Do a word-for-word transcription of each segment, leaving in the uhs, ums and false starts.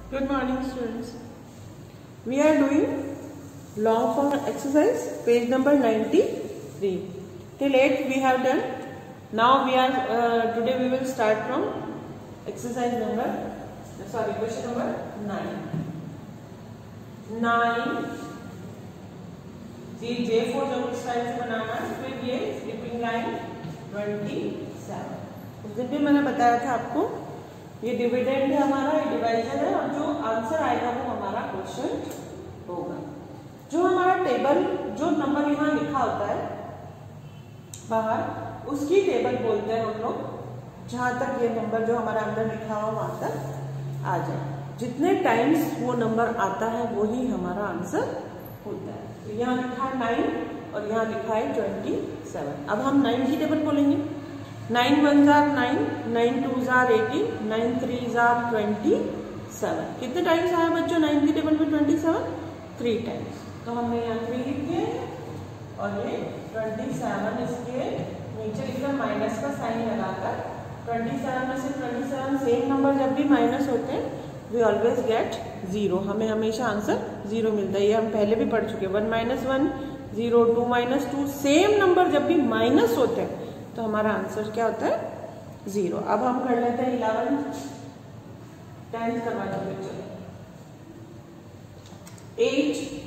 Good morning, students. We are doing long form exercise, page number ninety-three. Till eight we have done. Now we are uh, today we will start from exercise number sorry question number nine. Nine. Ji J four जो इस type से बनाना है, फिर ये slipping line twenty seven. उस दिन भी मैंने बताया था आपको ये डिविडेंड है हमारा, ये डिवाइजर है और जो आंसर आएगा वो हमारा क्वेश्चन होगा। जो हमारा टेबल जो नंबर यहाँ लिखा होता है बाहर, उसकी टेबल बोलते हैं हम लोग, जहां तक ये नंबर जो हमारा अंदर लिखा हुआ वहां तक आ जाए। जितने टाइम्स वो नंबर आता है वही हमारा आंसर होता है। तो यहाँ लिखा है नाइन और यहाँ लिखा है ट्वेंटी सेवन। अब हम नाइन की टेबल बोलेंगे। नाइन वन जार नाइन, नाइन टू जार एटीन, नाइन थ्री जार ट्वेंटी सेवन। कितने टाइम्स आया बच्चों नाइन की टेबल में ट्वेंटी सेवन? Three times. तो हमने यहाँ थ्री लिख दिए और ये ट्वेंटी सेवन इसके नीचे लिख दिया माइनस का साइन लगाकर। ट्वेंटी सेवन में से ट्वेंटी सेवन सेम नंबर जब भी माइनस होते हैं वी ऑलवेज गेट जीरो, हमें हमेशा आंसर जीरो मिलता है। ये हम पहले भी पढ़ चुके हैं। One minus one zero, two minus two, same number जब भी माइनस होते हैं तो हमारा आंसर क्या होता है? जीरो। अब हम कर लेते हैं इलेवन, टेंथ करवा दो चलो। एट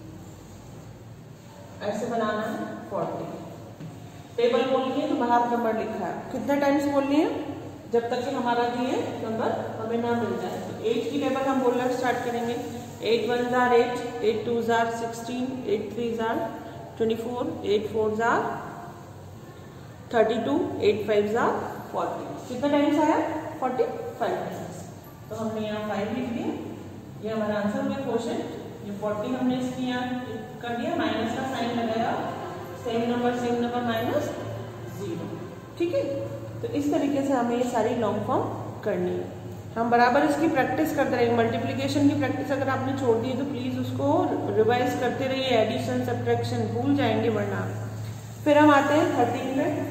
ऐसे बनाना है, फोर्टी। टेबल बोलनी है तो बाहर नंबर लिखा है, कितने टाइम्स बोलनी है जब तक कि हमारा दिए नंबर हमें ना मिल जाए। तो एट की टेबल हम बोलना स्टार्ट करेंगे। एट वन जार एट, एट टू जार सिक्सटीन, एट थ्री जार ट्वेंटी फोर, एट फोर जार थर्टी टू, एट फाइव जार फोर्टी। कितना टाइम्स आया? Forty five times. तो हमने यहाँ फाइव लिख दिया, ये हमारा आंसर हो गया क्वेश्चन। ये फोर्टी हमने इसकी यहाँ कर दिया, माइनस का साइन लगाया, same number same number minus zero. ठीक है, तो इस तरीके से हमें ये सारी लॉन्ग फॉर्म करनी है। हम बराबर इसकी प्रैक्टिस करते रहेंगे। मल्टीप्लिकेशन की प्रैक्टिस अगर आपने छोड़ दी तो प्लीज उसको रिवाइज करते रहिए। एडिशन सब्ट्रैक्शन भूल जाएंगे वरना। फिर हम आते हैं थर्टीन में।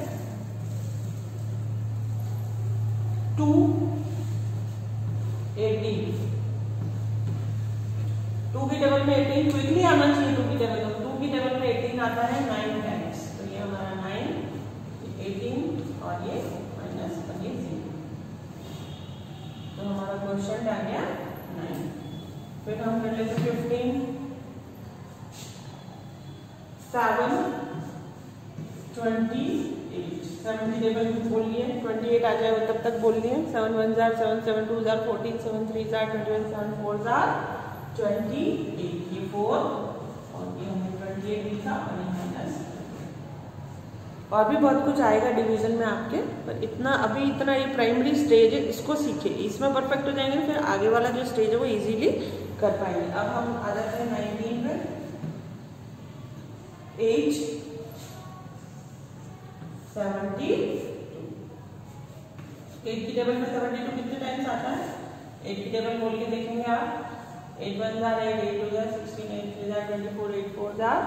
टू एटीन, टू की टेबल में एटीन क्विकली आना चाहिए। टू की टेबल में टू की टेबल में एटीन आता है नाइन टाइम्स। तो ये हमारा नाइन, एटीन और ये माइनस और ये जीरो। तो हमारा क्वेश्चन आ गया नाइन। फिर हम कर लेते fifteen, seven, twenty eight. Seven की टेबल बोल लिए, ट्वेंटी एट आ जाए तब तक बोल लिए। सेवन वन जार सेवन, सेवन टू जार फोर्टीन, सेवन थ्री जार ट्वेंटी वन, सेवन फोर जार ट्वेंटी एट। ये फोर और ये हमने ट्वेंटी एट लिखा और ये माइनस। और भी बहुत कुछ आएगा डिवीजन में आपके, पर इतना अभी इतना ये प्राइमरी स्टेज है, इसको सीखिए। इसमें परफेक्ट हो जाएंगे फिर आगे वाला जो स्टेज है वो इजीली कर पाएंगे। अब हम आ जाते हैं नाइनटीन में। Eight seventy two. एट की टेबल में सेवेंटी टू कितने टाइम्स आता है? एट की टेबल बोल के देखेंगे आप। एट वन जार एट, एट टू जार सिक्सटीन, एट थ्री जार ट्वेंटी फोर, एट फोर जार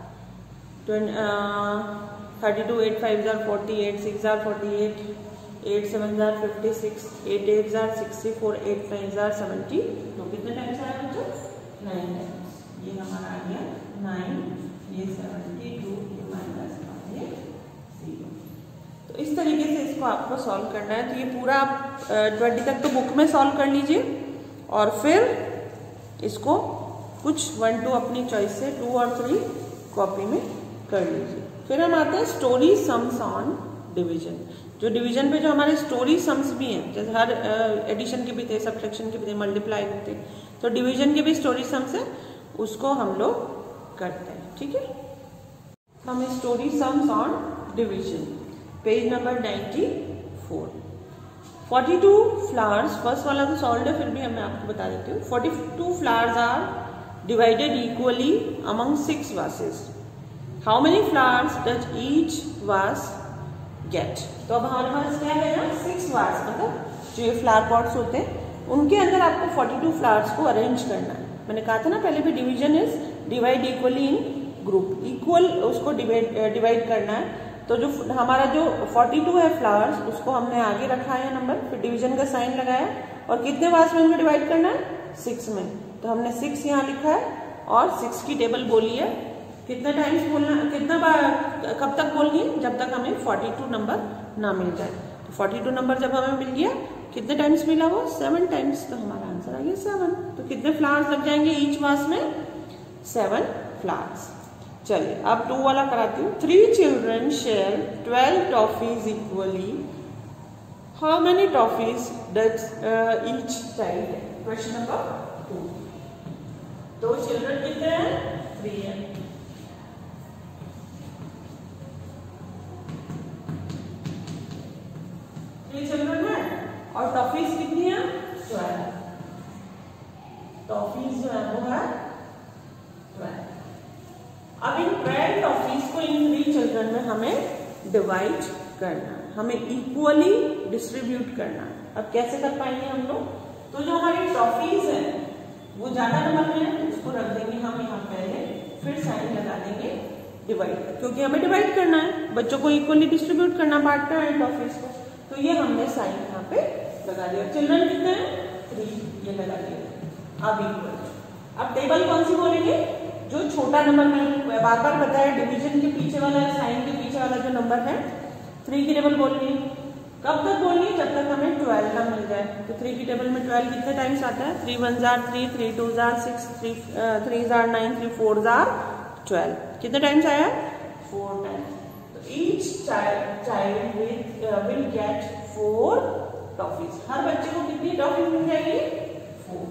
थर्टी टू, एट फाइव जार फोर्टी, एट सिक्स जार फोर्टी एट, एट सेवन जार फिफ्टी सिक्स, एट एट जार सिक्सटी फोर, एट नाइन जार seventy. तो कितने टाइम्स आया बच्चों? Nine times. ये हमारा आ गया नाइन, ये सेवेंटी टू, ये माइनस और ये जीरो। तो इस तरीके से इसको आपको सॉल्व करना है। तो ये पूरा आप ट्वेंटी तक तो बुक में सॉल्व कर लीजिए और फिर इसको कुछ वन टू अपनी चॉइस से टू और थ्री कॉपी में कर लीजिए। फिर हम आते हैं स्टोरी सम्स ऑन डिवीजन। जो डिवीजन पे जो हमारे स्टोरी सम्स भी हैं, जैसे हर एडिशन के भी थे, सब्ट्रैक्शन के भी थे, मल्टीप्लाई के थे, तो डिवीजन के भी स्टोरी सम्स है, उसको हम लोग करते हैं। ठीक है, हम story sums on division page number ninety four. Forty two flowers, first वाला तो सॉल्व है, फिर भी मैं आपको बता देती हूँ। Forty two flowers are divided equally among six vases. How many flowers does each vase get? तो अब हमारे पास क्या है ना, सिक्स वास, मतलब जो ये फ्लावर पॉट्स होते हैं उनके अंदर आपको फोर्टी टू फ्लावर्स को अरेंज करना है। मैंने कहा था ना पहले भी, division is divide equally in group, equal उसको डिवाइड डिवाइड करना है। तो जो हमारा जो फोर्टी टू है फ्लावर्स, उसको हमने आगे रखा है नंबर, फिर डिवीजन का साइन लगाया और कितने वास में इनको डिवाइड करना है? सिक्स में, तो हमने सिक्स यहाँ लिखा है और सिक्स की टेबल बोली है। कितने टाइम्स बोलना, कितना बार, कब तक बोलनी है, जब तक हमें फोर्टी टू नंबर ना मिल जाए। तो फोर्टी टू नंबर जब हमें मिल गया, कितने टाइम्स मिला वो, सेवन टाइम्स, तो हमारा आंसर आ गया सेवन। तो कितने फ्लावर्स लग जाएंगे ईच वास में, सेवन फ्लावर्स। चलिए अब टू वाला कराती हूँ। Three children share twelve toffees equally, how many toffees does each child, question number two. दो चिल्ड्रन कितने हैं, थ्री है, थ्री चिल्ड्रन है और टॉफीज कितनी है, ट्वेल्व। टॉफीज जो है वो है ट्वेल्व। अब इन ट्वेल्व टॉफीज को इन थ्री चिल्ड्रन में हमें डिवाइड करना है, हमें इक्वली डिस्ट्रीब्यूट करना है। अब कैसे कर पाएंगे हम लोग, तो जो हमारी टॉफीज है वो ज्यादा नंबर में है, उसको रख देंगे हम यहाँ पहले, फिर साइन लगा देंगे डिवाइड, क्योंकि हमें डिवाइड करना है, बच्चों को इक्वली डिस्ट्रीब्यूट करना, बांटना है टॉफीज को। तो ये हमने साइन यहाँ पे लगा दिया। चिल्ड्रन कितने हैं, थ्री, ये लगा दिया। अब इक्वल, अब टेबल कौन सी बोलेंगे, जो छोटा नंबर, मैंने बार बार बताया डिवीजन के पीछे वाला, साइन के पीछे वाला जो नंबर है, थ्री की टेबल बोलनी है। कब तक बोलनी है, जब तक हमें ट्वेल्व ना मिल जाए। तो थ्री की टेबल में ट्वेल्व कितने टाइम्स आता है, थ्री वन जार थ्री, थ्री टू जार सिक्स, थ्री थ्री जार नाइन, थ्री फोर जार ट्वेल्व। कितने टाइम्स आया, four times. Each child child will uh, will get four toffees. हर बच्चे को कितनी टॉफीज मिल जाएगी, फोर।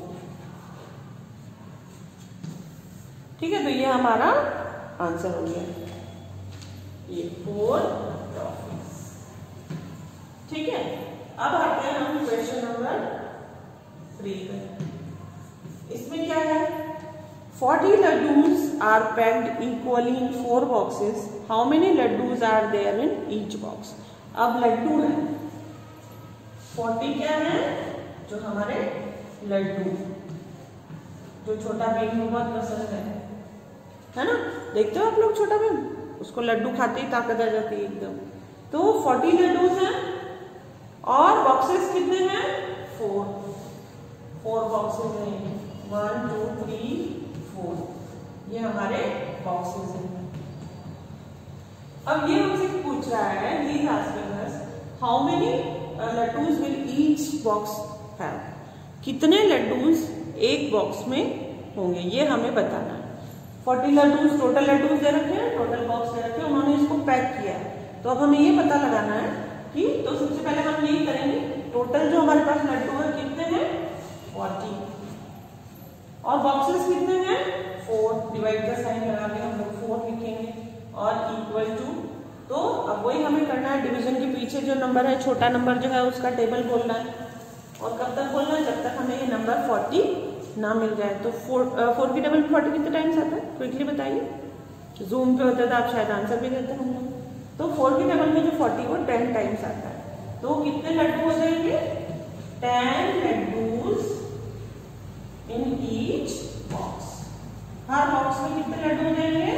ठीक है, तो ये हमारा आंसर हो गया, ये फोर टॉफीज। ठीक है, अब आते हैं हम क्वेश्चन नंबर थ्री पर। इसमें क्या है, forty laddus are packed equally in four boxes. How many laddus are there in each box? अब लड्डू है, forty क्या है, जो हमारे लड्डू, जो छोटा भीम को बहुत पसंद है, है ना, देखते हो आप लोग छोटा भीम, उसको लड्डू खाते ही ताकत आ जाती है एकदम। तो forty लड्डूज हैं और बॉक्सेस कितने हैं, फोर, फोर बॉक्सेस हैं, वन टू थ्री फोर, ये हमारे बॉक्सेस हैं। अब ये हमसे पूछ रहा है, he is asking us how many laddus will each box have, कितने लड्डूस एक बॉक्स में होंगे, ये हमें बताना है। फोर्टी लड्डूस टोटल लड्डूस दे रखे हैं, टोटल बॉक्स दे रखे हैं, उन्होंने इसको पैक किया है। तो अब हमें ये पता लगाना है कि, तो सबसे पहले हम यही करेंगे, टोटल जो हमारे पास लड्डू है कितने हैं, फोर्टी, और बॉक्सेस कितने हैं, फोर। डिवाइड का साइन लगा के हम लोग फोर लिखेंगे और इक्वल टू, तो अब वही हमें करना है, डिवीजन के पीछे जो नंबर है, छोटा नंबर जो है उसका टेबल बोलना है। और कब तक बोलना है, जब तक हमें ये नंबर फोर्टी ना मिल जाए। तो फोर फोर की टेबल में फोर्टी कितने टाइम्स आता है, क्विकली बताइए, जूम पे होता है तो आप शायद आंसर भी देते हम लोग। तो फोर की टेबल में जो फोर्टी वो टेन टाइम्स आता है। तो कितने लड्डू हो जाएंगे, ten laddoos in each box. हर बॉक्स में कितने लड्डू हो जाएंगे,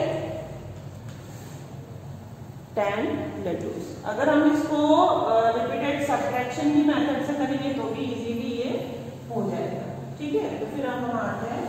टेन लड्डूज। अगर हम इसको रिपीटेड सब्ट्रैक्शन की मेथड से करेंगे तो भी इजीली ये हो जाएगा। ठीक है, तो फिर हम आते हैं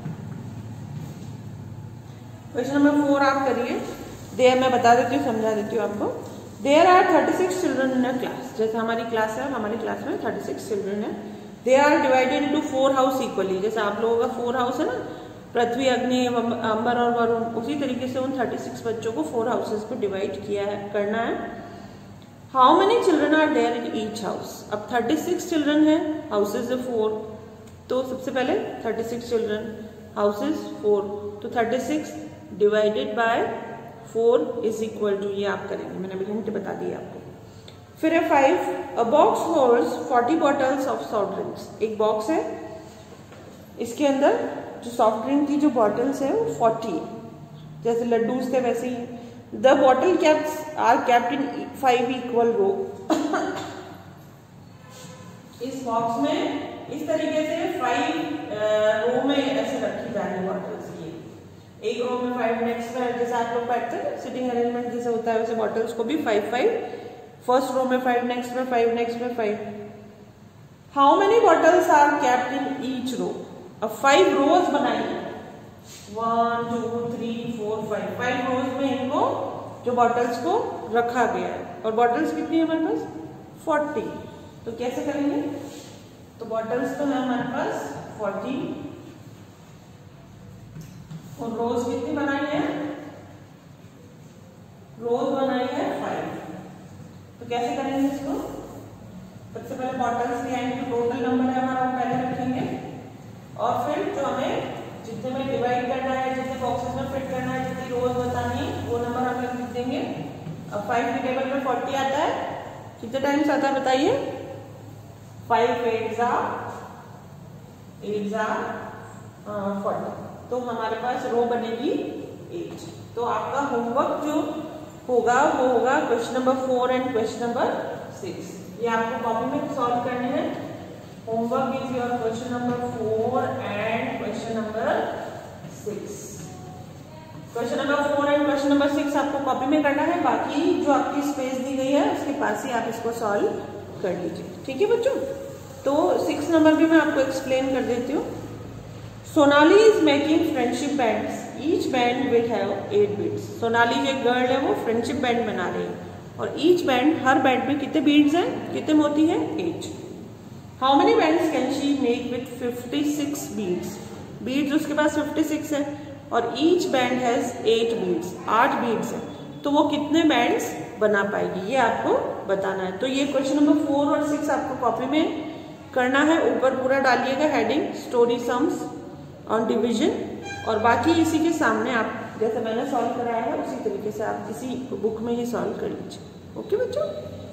क्वेश्चन नंबर फोर, आप करिए। देयर मैं बता देती हूँ, समझा देती हूँ आपको। There are thirty six children in a class, जैसे हमारी क्लास है, हमारी क्लास में थर्टी सिक्स चिल्ड्रन है। They are divided into four house equally, जैसे आप लोगों का फोर हाउस है ना, पृथ्वी, अग्नि, अंबर और वरुण, उसी तरीके से उन थर्टी सिक्स बच्चों को फोर हाउसेस पे डिवाइड किया है, करना है। How many children are there in each house, अब थर्टी सिक्स चिल्ड्रन है, हाउसेज है फोर, तो सबसे पहले thirty six children, houses four, तो thirty six divided by four is equal to, ये आप करेंगे, मैंने अभी हिंट बता दिया आपको। फिर है five, a box holds forty bottles of soft drinks, एक बॉक्स है, इसके अंदर जो सॉफ्ट ड्रिंक की जो बॉटल्स है वो फोर्टी, जैसे लड्डूस थे वैसे ही। The bottle caps are kept in five equal row, इस बॉक्स में इस तरीके से फाइव रो में ऐसे रखी जा रही बॉटल्स, ये एक रो में फाइव, नेक्स्ट में जैसे आप लोग बैठते हैं सिटिंग अरेंजमेंट जैसे होता है वैसे बॉटल्स को भी फाइव फाइव, फर्स्ट रो में फाइव, नेक्स्ट में फाइव, नेक्स्ट में five. How many bottles are kept in each row, अब फाइव रोज बनाइए, one two three four five, five rows में इनको जो बॉटल्स को रखा गया है, और बॉटल्स कितनी है हमारे पास फोर्टी। तो कैसे करेंगे, तो बॉटल्स तो है हमारे पास फोर्टी और रोज कितनी बनाई है, रोज बनाई है फाइव। तो कैसे करेंगे इसको, सबसे पहले बॉटल्स ले आएंगे, तो टोटल नंबर है हमारा वो पहले रखेंगे, और फिर जो हमें जितने में डिवाइड करना है, जितने बॉक्सेस में फिट करना है, जितनी रोज बतानी है वो नंबर हम लिख देंगे। अब फाइव के टेबल में फोर्टी आता है, कितने टाइम्स आता है बताइए, फाइव एट जा एट जा फोर्टी, तो हमारे पास रो बनेगी एट। तो आपका होमवर्क जो होगा वो होगा question number four and question number six, ये आपको कॉपी में सॉल्व करने हैं। Homework is your question number four and question number six. Question number four and question number six आपको कॉपी में करना है, बाकी जो आपकी स्पेस दी गई है उसके पास ही आप इसको सॉल्व कर लीजिए, ठीक है बच्चों। तो सिक्स नंबर भी मैं आपको एक्सप्लेन कर देती हूँ। Sonali is making friendship bands, each band will have eight beads. Sonali जो एक गर्ल है वो फ्रेंडशिप बैंड बना रही है, और ईच बैंड, हर बैंड में कितने बीड्स हैं, कितने मोती हैं, eight. How many bands can she make with fifty six beads, beads उसके पास फिफ्टी सिक्स है, और each band has eight beads, आठ बीड्स है, तो वो कितने बैंड्स बना पाएगी ये आपको बताना है। तो ये क्वेश्चन नंबर फोर और सिक्स आपको कॉपी में करना है, ऊपर पूरा डालिएगा heading story sums on division, और बाकी इसी के सामने आप जैसे मैंने सॉल्व कराया है उसी तरीके से आप इसी बुक में ही सॉल्व कर लीजिए। ओके बच्चों।